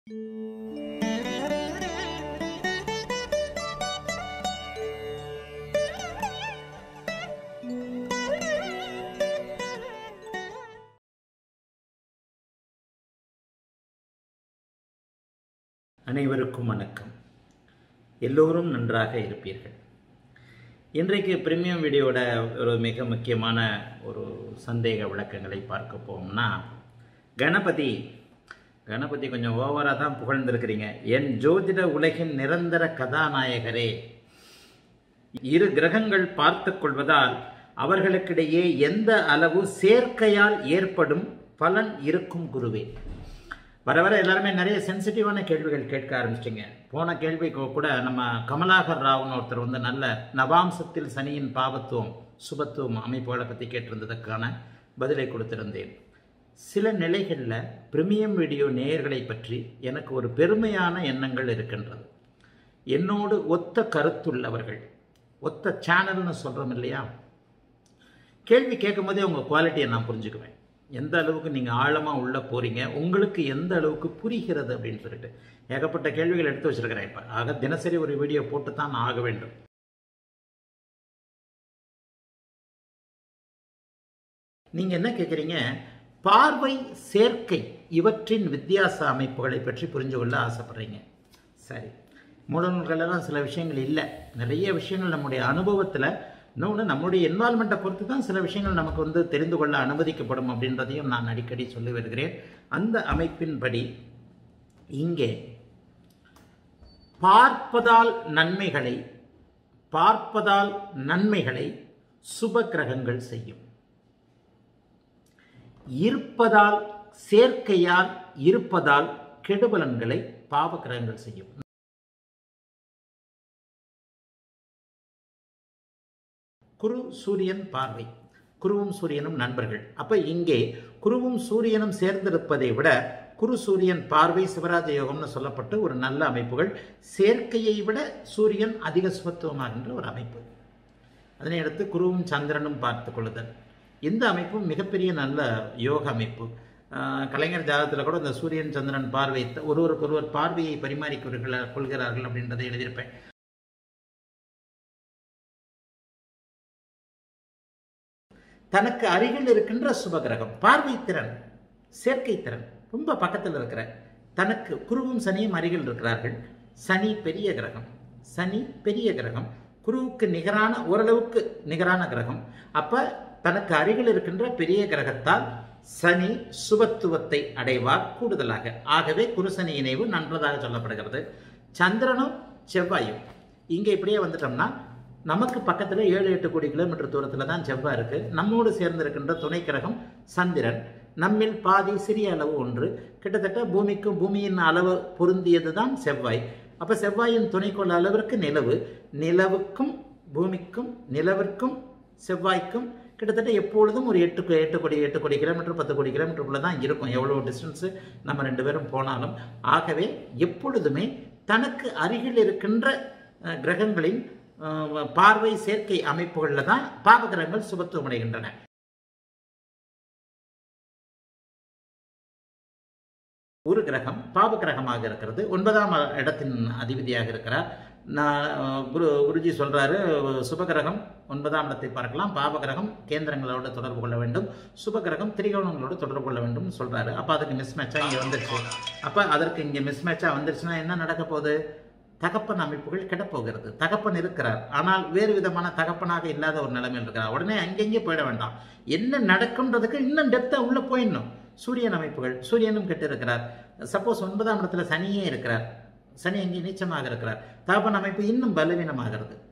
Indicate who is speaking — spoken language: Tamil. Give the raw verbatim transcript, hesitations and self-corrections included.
Speaker 1: அனைவருக்கும் வணக்கம். எல்லோரும் நன்றாக இருப்பீர்கள். இன்றைக்கு பிரீமியம் வீடியோட ஒரு மிக முக்கியமான ஒரு சந்தேக விளக்கங்களை பார்க்க போவோம்னா, கணபதி கணபதி கொஞ்சம் ஓவராக தான் புகழ்ந்திருக்கிறீங்க. என் ஜோதிட உலகின் நிரந்தர கதாநாயகரே, இரு கிரகங்கள் பார்த்து கொள்வதால் அவர்களுக்கிடையே எந்த அளவு சேர்க்கையால் ஏற்படும் பலன் இருக்கும் குருவே? வர வர எல்லாருமே நிறைய சென்சிட்டிவான கேள்விகள் கேட்க ஆரம்பிச்சிட்டிங்க. போன கேள்விக்கு கூட நம்ம கமலாகர் ராவ்னு ஒருத்தர் வந்து நல்ல நவாம்சத்தில் சனியின் பாவத்துவம் சுபத்துவம் அமைப்புகளை பற்றி கேட்டிருந்ததுக்கான பதிலை கொடுத்திருந்தேன். சில நிலைகளில் பிரீமியம் வீடியோ நேயர்களை பற்றி எனக்கு ஒரு பெருமையான எண்ணங்கள் இருக்கின்றது. என்னோடு ஒத்த கருத்துள்ளவர்கள், ஒத்த சேனல்னு சொல்கிறோம் இல்லையா, கேள்வி கேட்கும் போதே உங்கள் குவாலிட்டியை நான் புரிஞ்சுக்குவேன். எந்த அளவுக்கு நீங்கள் ஆழமாக உள்ளே போகிறீங்க, உங்களுக்கு எந்த அளவுக்கு புரிகிறது அப்படின்னு சொல்லிட்டு ஏகப்பட்ட கேள்விகள் எடுத்து வச்சிருக்கிறேன். இப்போ ஆக தினசரி ஒரு வீடியோ போட்டு தான் நான் ஆக வேண்டும். நீங்கள் என்ன கேட்குறீங்க? பார்வை, சேர்க்கை இவற்றின் வித்தியாச அமைப்புகளை பற்றி புரிஞ்சு கொள்ள ஆசைப்படுறீங்க. சரி, மூலநூல்களெல்லாம் சில விஷயங்கள் இல்லை, நிறைய விஷயங்கள் நம்முடைய அனுபவத்தில், இன்னொன்று நம்முடைய என்வால்மெண்ட்டை பொறுத்து தான் சில விஷயங்கள் நமக்கு வந்து தெரிந்து கொள்ள அனுமதிக்கப்படும் அப்படின்றதையும் நான் அடிக்கடி சொல்லி வருகிறேன். அந்த அமைப்பின்படி இங்கே பார்ப்பதால் நன்மைகளை பார்ப்பதால் நன்மைகளை சுப கிரகங்கள் செய்யும். இருப்பதால் சேர்க்கையால் இருப்பதால் கெடுபலன்களை பாவ கிரகங்கள் செய்யும். குரு சூரியன் பார்வை, குருவும் சூரியனும் நண்பர்கள். அப்போ இங்கே குருவும் சூரியனும் சேர்ந்திருப்பதை விட குரு சூரியன் பார்வை சிவராஜ யோகம்னு சொல்லப்பட்டு ஒரு நல்ல அமைப்புகள், சேர்க்கையை விட சூரியன் அதிக சுபத்துவமாகின்ற ஒரு அமைப்பு. அதனை அடுத்து குருவும் சந்திரனும் பார்த்து கொள்ளுதல், இந்த அமைப்பும் மிகப்பெரிய நல்ல யோக அமைப்பு. கலைஞர் ஜாதகத்தில் கூட இந்த சூரியன் சந்திரன் பார்வை ஒருவருக்கு ஒருவர் பார்வையை பரிமாறிக் கொள்கிறார்கள் அப்படின்றதை எழுதியிருப்பேன். தனக்கு அருகில் இருக்கின்ற சுபகிரகம், பார்வை திறன், சேர்க்கை திறன் ரொம்ப பக்கத்தில் இருக்கிற, தனக்கு குருவும் சனியும் அருகில் இருக்கிறார்கள். சனி பெரிய கிரகம், சனி பெரிய கிரகம், குருவுக்கு நிகரான, ஓரளவுக்கு நிகரான கிரகம். அப்ப தனக்கு அருகில் இருக்கின்ற பெரிய கிரகத்தால் சனி சுபத்துவத்தை அடைவார் கூடுதலாக. ஆகவே குரு சனி இணைவு நன்றதாக சொல்லப்படுகிறது. சந்திரனும் செவ்வாயும் இங்கே இப்படியே வந்துட்டோம்னா, நமக்கு பக்கத்தில் ஏழு எட்டு கோடி கிலோமீட்டர் தூரத்தில் தான் செவ்வாய் இருக்குது. நம்மோடு சேர்ந்திருக்கின்ற துணை கிரகம் சந்திரன், நம்மில் பாதி சிறிய அளவு ஒன்று, கிட்டத்தட்ட பூமிக்கும் பூமியின் அளவு பொருந்தியது தான் செவ்வாய். அப்போ செவ்வாயின் துணைக்கோள் அளவிற்கு நிலவு, நிலவுக்கும் பூமிக்கும் நிலவிற்கும் செவ்வாய்க்கும் கிட்டத்தட்ட எப்பொழுதும் ஒரு எட்டு எட்டு கோடி எட்டு கோடி கிலோமீட்டர் பத்து கோடி கிலோமீட்டருக்குள்ளே தான் இருக்கும், எவ்வளோ டிஸ்டன்ஸு நம்ம ரெண்டு பேரும் போனாலும். ஆகவே எப்பொழுதுமே தனக்கு அருகில் இருக்கின்ற கிரகங்களின் பார்வை சேர்க்கை அமைப்புகளில் தான் பாவகிரகங்கள் சுபத்துவம் அடைகின்றன. ஒரு கிரகம் பாவகிரகமாக இருக்கிறது, ஒன்பதாம் இடத்தின் அதிபதியாக இருக்கிறார். குரு குருஜி சொல்றாரு, சுபகிரகம் ஒன்பதாம் இடத்தை பார்க்கலாம், பாவகிரகம் கேந்திரங்களோடு தொடர்பு கொள்ள வேண்டும், சுபகிரகம் திரிகோணங்களோடு தொடர்பு கொள்ள வேண்டும் சொல்றாரு. அப்ப அதுக்கு மிஸ் மேட்சா இங்க வந்துருச்சு. அப்ப அதற்கு இங்க மிஸ் மேட்சா வந்துருச்சுன்னா என்ன நடக்க போகுது? தகப்பன் அமைப்புகள் கெடப்போகிறது. தகப்பன் இருக்கிறார், ஆனால் வேறு விதமான தகப்பனாக இல்லாத ஒரு நிலைமையில் இருக்கிறார். உடனே அங்கெங்கே போயிட வேண்டாம், என்ன நடக்கும்ன்றதுக்கு இன்னும் டெப்தா உள்ள போயிடணும். சூரியன் அமைப்புகள், சூரியனும் கெட்டு இருக்கிறார். சப்போஸ் ஒன்பதாம் இடத்துல சனியே இருக்கிறார், சனி அங்கே நீச்சமாக இருக்கிறார், தகப்பன் அமைப்பு இன்னும் பலவீனமாகிறது.